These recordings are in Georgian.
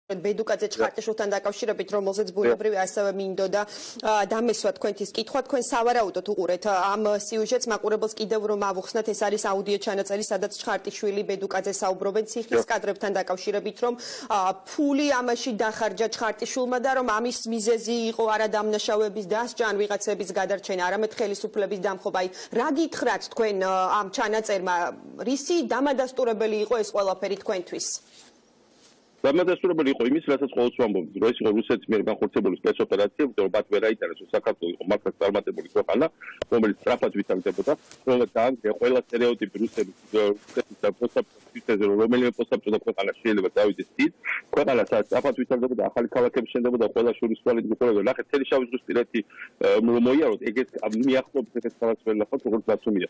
ბედუკაძე ჩხარტიშვილთან დაკავშირებით, რომელზეც ბუნებრივი ასევე მინდოდა დამესვა თქვენთვის კითხვა, თქვენ სავარაუდოდ უყურეთ ამ სიუჟეტს, მაყურებელს კიდევ რომ ავუხსნათ, ეს არის აუდიო ჩანაწერი, სადაც ჩხარტიშვილი ბედუკაძე საუბრობენ ციხის კადრებთან დაკავშირებით, რომ ფული ამაში დახარჯა ჩხარტიშვილმა და რომ ამის მიზეზი იყო არა დამნაშავების დასჯა ან ვიღაცების გადარჩენა, არამედ ხელისუფლების დამხობა. აი, რა გითხრათ თქვენ ამ ჩანაწერმა, რისი დამადასტურებელი იყო ეს ყველაფერი თქვენთვის? დამადასტურებელი იყო იმის, რასაც ყოველთვის ვამბობთ, რომ ეს იყო რუსეთის მიერ განხორციელებული სპეცოპერაცია, იმიტომ რომ მათ ვერ აიტანეს, რომ საქართველო იყო მართლაც წარმატებული ქვეყანა, რომელიც სწრაფად ვითარდებოდა, რომელიც დაანგრია ყველა სტერეოტიპი რუსების რომელიმე პოსტსაბჭოთა ქვეყანა შეიძლება დავიდეს დიდ ქვეყანას, სადაც სწრაფად ვითარდებოდა, ახალი ქალაქები შენდებოდა, ყველა შორის თვალით გიყურებოდა. ნახეთ, მთელი შავიზღვისპირეთი მოიაროთ, ეგეც მიახლოებით ეგეც ქალაქს ვერ ნახავთ, როგორც დაცუმია.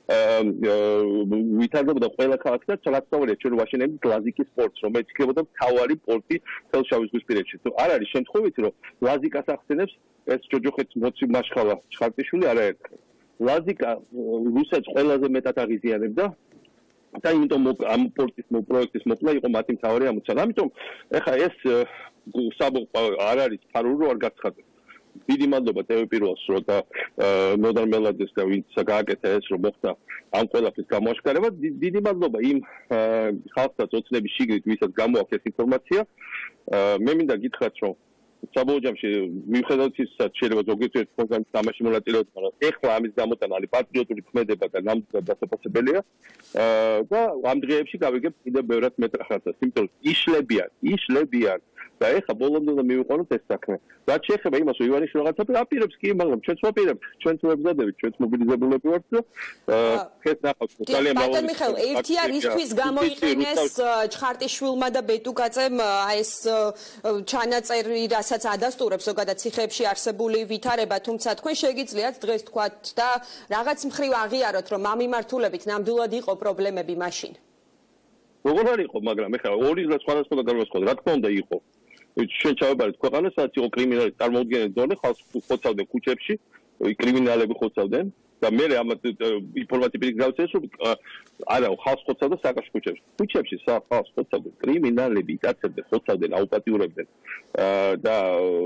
ვითარდებოდა ყველა ქალაქი და რაც თავია ჩვენ ვაშენებთ ლაზიკის პორტს, რომელიც იქნებოდა თავარი პორტი თელ შავიზღვისპირეთში. არ არის შემთხვევით, რომ ლაზიკას ახსენებს ეს ჯოჯოხეთის მოცი მაშხალა ჩხარტიშვილი არაერთხელ. ლაზიკა რუსეთს ყველაზე მეტად აღიზიანებდა და იმიტომ ამ პორტის პროექტის მოკლა იყო მათი მთავარი ამოცანა. ამიტომ ეხლა ეს არ არის ფარული არ გაცხადებს. დიდი მადლობა TV1-ს, რომ და ნოდარ მელაძეს და ვინც გააკეთა ეს, რომ მოხდა ამ ყველაფრის გამოაშკარება. დიდი მადლობა იმ ხალხსაც ოცნების შიგნით, ვისაც გამოაქვს ეს ინფორმაცია. მე მინდა გითხრათ, რომ საბოლოო ჯამში მიუხედავად ისა, შეიძლება ზოგიერთი პროგრამის თამაში მონაწილეობა, მაგრამ ეხლა ამის გამოტანა არის პატრიოტული ქმედება და ნამდვილად დასაფასებელია. და ამ დღეებში გავიგებთ კიდევ ბევრად მეტ ხალხს, იმიტომ რომ იშლებიან და ეხლა ბოლომდე უნდა მივიყვანოთ ეს საქმე. რაც შეეხება იმას, რომ ივანიშვილი რაღაცა აპირებს კი, მაგრამ ჩვენც ვაპირებთ, ჩვენც ვებზადებით, ჩვენც მობილიზებულები ვართ და ეს ნახავთ ძალიან მრავალი. ბატონ მიხეილ, ერთი არის ისთვის გამოიყენეს ჩხარტიშვილმა და ბედუკაძემ ეს ჩანაწერი, რასაც ადასტურებს ზოგადად ციხეებში არსებული ვითარება, თუმცა თქვენ შეგიძლიათ დღეს თქვათ და რაღაც მხრივ აღიაროთ, რომ ამ მიმართულებით ნამდვილად იყო პრობლემები მაშინ. როგორ არ იყო, მაგრამ ეხლა ორი სხვადასხვა განმასხვავდა, რა თქმა უნდა იყო. ჩვენ ჩავებარეთ ქვეყანა, სადაც იყო კრიმინალი წარმოუდგენელი დონე, ხალხს ხოცავდნენ ქუჩებში, კრიმინალები ხოცავდნენ და მე ამ ინფორმაცია პირიქით გავწერეს, რომ არა, ხალხს ხოცავდა სააკაშო ქუჩებში. ქუჩებში ხალხს ხოცავდნენ კრიმინალები, იტაცებდნენ, ხოცავდნენ, აუპატიურებდნენ და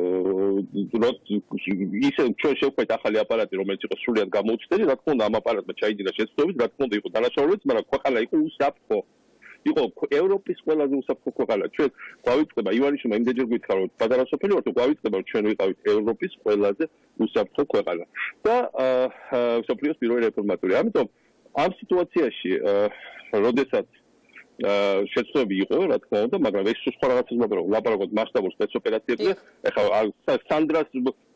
ისე ჩვენ შევხვდით ახალი აპარატი, რომელიც იყო სრულიად გამოუცდელი, რა თქმა უნდა ამ აპარატმა ჩაიდინა შეცდომით, რა თქმა უნდა იყო დანაშაულებიც, მაგრამ ქვეყანა იყო უსაფრთხო. იყო ევროპის ყველაზე უსაფრთხო ქვეყანა. ჩვენ გვავიწყდება ივანიშვილმა იმდენჯერ გითხრა, რომ პატარა სოფელი ვართ, გვავიწყდება, რომ ჩვენ ვიყავით ევროპის ყველაზე უსაფრთხო ქვეყანა. და სოფლიოს პირველი რეფორმატორი. ამიტომ ამ სიტუაციაში, როდესაც შეცდომები იყო, რა თქმა უნდა, მაგრამ ეს სხვა რაღაცას ლაპარაკობთ მასშტაბურ სპეცოპერაციებზე. ეხლა სანდრას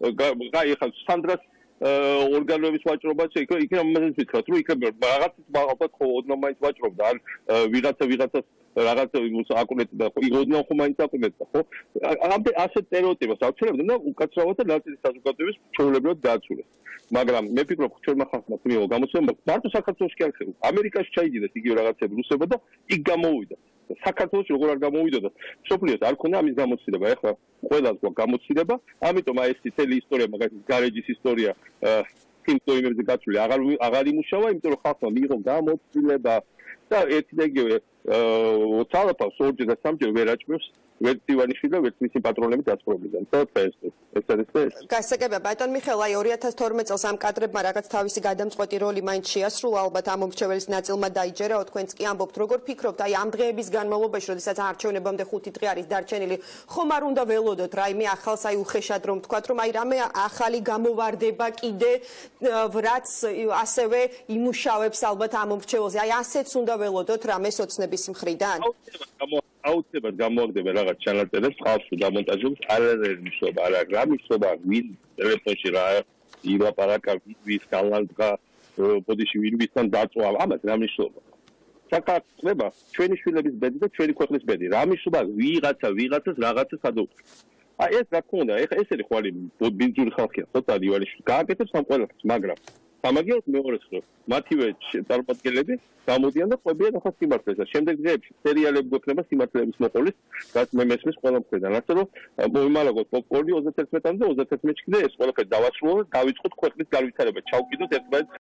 ორგანოების ვაჭრობაც იქ ამაზე ვთქვათ, რომ იქ რაღაცის ალბათ ხო ოდნავ მაინც ვაჭრობდა, ან ვიღაცას რაღაც აკუნეთდა, ოდნავ ხო მაინც აკუნეთდა, ხო? ასეთ სტერეოტიპებს აუჩერებდნენ და უკაცრავად და ნაწილი საზოგადოების ჩვეულებრივად დააცულეს. მაგრამ მე ვფიქრობ, ჩვენმა ხალხმა მიიღო გამოცდილება, მარტო საქართველოში კი არ ხდება. ამერიკაში ჩაიდიდეს იგივე რაღაცები რუსებმა და იქ გამოვიდა. საქართველოში როგორ არ გამოვიდოდა, სოფლიოს არ ქონდა ამის გამოცდილება. ეხლა ყველას გვაქვს გამოცდილება, ამიტომ აი ეს წელი ისტორია, მაგალითად გარეჯის ისტორია სიმპტომებზე გაცვლილი აღარ იმუშავა, იმიტომ რომ ხალხმა მიიღო გამოცდილება და ერთი და იგივე ძალაფავს ორჯერ და სამჯერ ვერ აჭმევს ვერც ივანიშვილი და ვერც მისი პატრონები დაცხრობიდან. ეს არის ეს. გასაგებია, ბატონ მიხეილ, აი 2012 წელს ამ კადრებმა რაღაც თავისი გადამწყვეტი როლი მაინც შეასრულა, ალბათ ამ მომრჩეველის ნაწილმა დაიჯერაო, თქვენც კი ამბობთ, როგორ ფიქრობთ, აი ამ დღეების განმავლობაში, როდესაც არჩევნებამდე 5 დღე არის დარჩენილი, ხომ არ უნდა ველოდოთ რაიმე ახალს, აი უხეშად რომ თქვათ, რომ აი რამე ახალი გამოვარდება კიდე, რაც ასევე იმუშავებს ალბათ ამ მომრჩეველზე, აი ასეც უნდა ველოდოთ რამეს ოცნების მხრიდან? აუცილებლად გამოაგდება რაღაც ჩანაწერებს, ხალხს დამონტაჟებს, არანაირი მნიშვნელობა არ აქვს. რა მნიშვნელობა ვინ ტელეფონში რა ილაპარაკა, ვის გალანძღა, ბოდიში ვისთან დაწვა, ამას რა მნიშვნელობა. საქართველოს ჩვენი შვილების ბედი და ჩვენი ქვეყნის ბედი. რა მნიშვნელობა ვიღაცას რაღაცას ადოუწყებს. აი ეს რა თქმა უნდა, ეხა ესეთი ხო არის ბინძური ხალხია, ცოტა ივანიშვილი გააკეთებს ამ ყველაფერს, მაგრამ სამაგიეროდ მეორეს ხო მათივე წარმომადგენლები გამოდიან და ყვებიან ახალ სიმართლეს და შემდეგ დღეებში სერიალები გვექნება სიმართლეების მოყოლის, რაც მე მესმის ყველა მხრიდან. ასე რომ მოიმალაგოთ პოპკორნი 31-მდე 31-ში და ეს ყველაფერი დავასრულოთ და დავიწყოთ ქვეყნის განვითარება, ჩავკიდოთ ერთმანეთს